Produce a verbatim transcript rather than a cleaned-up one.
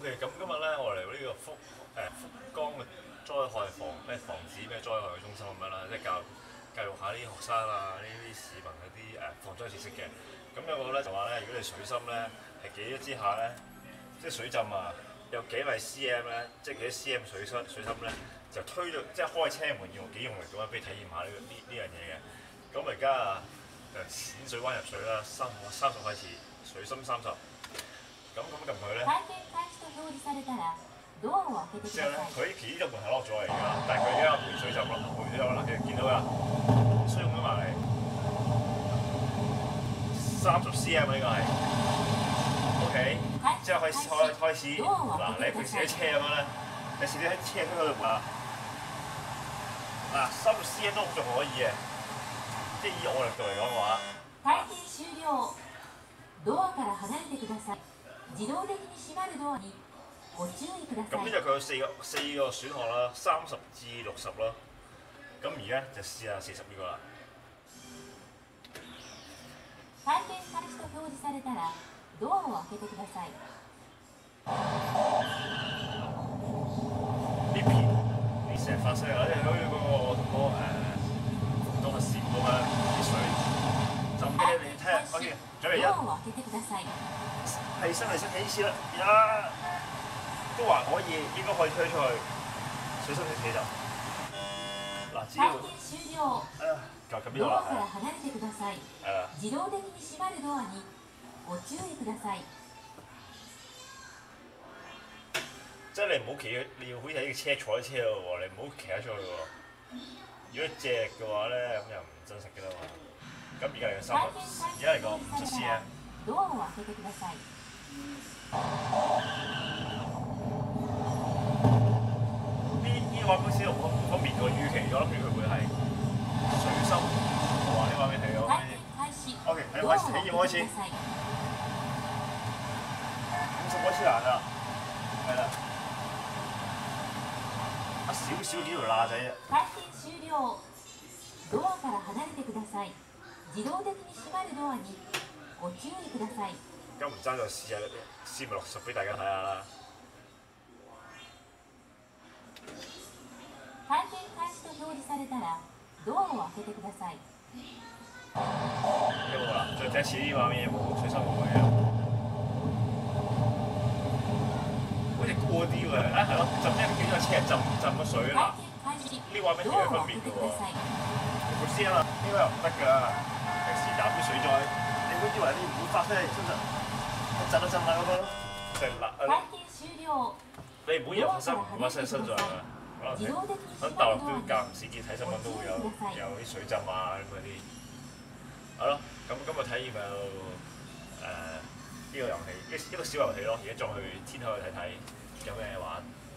OK，咁今日咧我嚟到呢個福誒福岡嘅災害防咩防止咩災害嘅中心咁樣啦，即係教教育下啲學生啊，呢啲市民嗰啲誒防災知識嘅。咁有個咧就話咧，如果你水深咧係幾多之下咧，即係水浸啊，有幾米 cm 咧，即係幾多 cm 水深水深咧，就推到即係開車門用幾用力咁樣俾你體驗下呢個呢呢樣嘢嘅。咁而家啊誒淺水灣入水啦，三三十開始，水深三十。咁咁撳佢咧。之後咧，佢其實呢度門係 lock 咗嚟㗎，但係佢而家回水浸咯，回水浸啦，其實見到㗎，水用咗埋嚟，三十 cm 呢個係 ，OK，之後開始開開始，嗱你平時喺車咁樣咧，你試啲喺車推嗰度啊，嗱三十 cm 都仲可以嘅，即係以我力度嚟講嘅話。 体験終了。ドアから離れてください。自動的に閉まるドアにご注意ください。 咁呢度佢有四個四個選項啦，三十至六十啦。咁而家就試下四十呢個啦。 体験開始と表示されたらドアを開けてください。 呢片你成日發聲啊！即係好似嗰個我同嗰誒當係試咁樣啲水浸俾你聽。OK，準備一。 ドアを開けてください。 係伸嚟伸幾次啦，呀，都還可以，應該可以推出去，水深啲企就。嗱，只要體験終了。 就咁樣ドア啦。 から離れてください。 係啦。 自動的に閉まるドアにご注意ください。 即係你唔好企，你要好似喺個車坐喺車度喎，你唔好企喺出去喎。如果隻嘅話咧，咁又唔真實嘅啦嘛。咁而家嚟個三十，而家嚟個五十 cm。 ドアを開けてください。 呢呢畫面先好方便過預期，我諗住佢會係水深。哇！呢畫面睇到。OK， 係開始體驗開始。五十開始難啦，係啦。啊少少幾條罅仔啫。 体験終了。ドアから離れてください。自動的に閉まるドアにご注意ください。 咁唔爭就試下試埋六十俾大家睇下啦。 体験開始と表示されたらドアを開けてください。 有冇啦？再睇一次呢畫面有冇水深冇位啊？好似過啲喎，啊係咯，浸一幾個車浸浸咗水啦。呢畫面有分別嘅喎。冇先啦，呢個又唔得㗎。平時打杯水災，你會以為你唔會發生喺身上，震一震啦嗰個，就係嗱。 體驗終了。 你唔好以為發生唔發生喺身上啊！可能喺大陸都間唔時見睇新聞都會有有啲水浸啊咁嗰啲。係咯，咁今日體驗就誒呢個遊戲，一一個小遊戲咯，而家再去天台去睇睇有咩玩。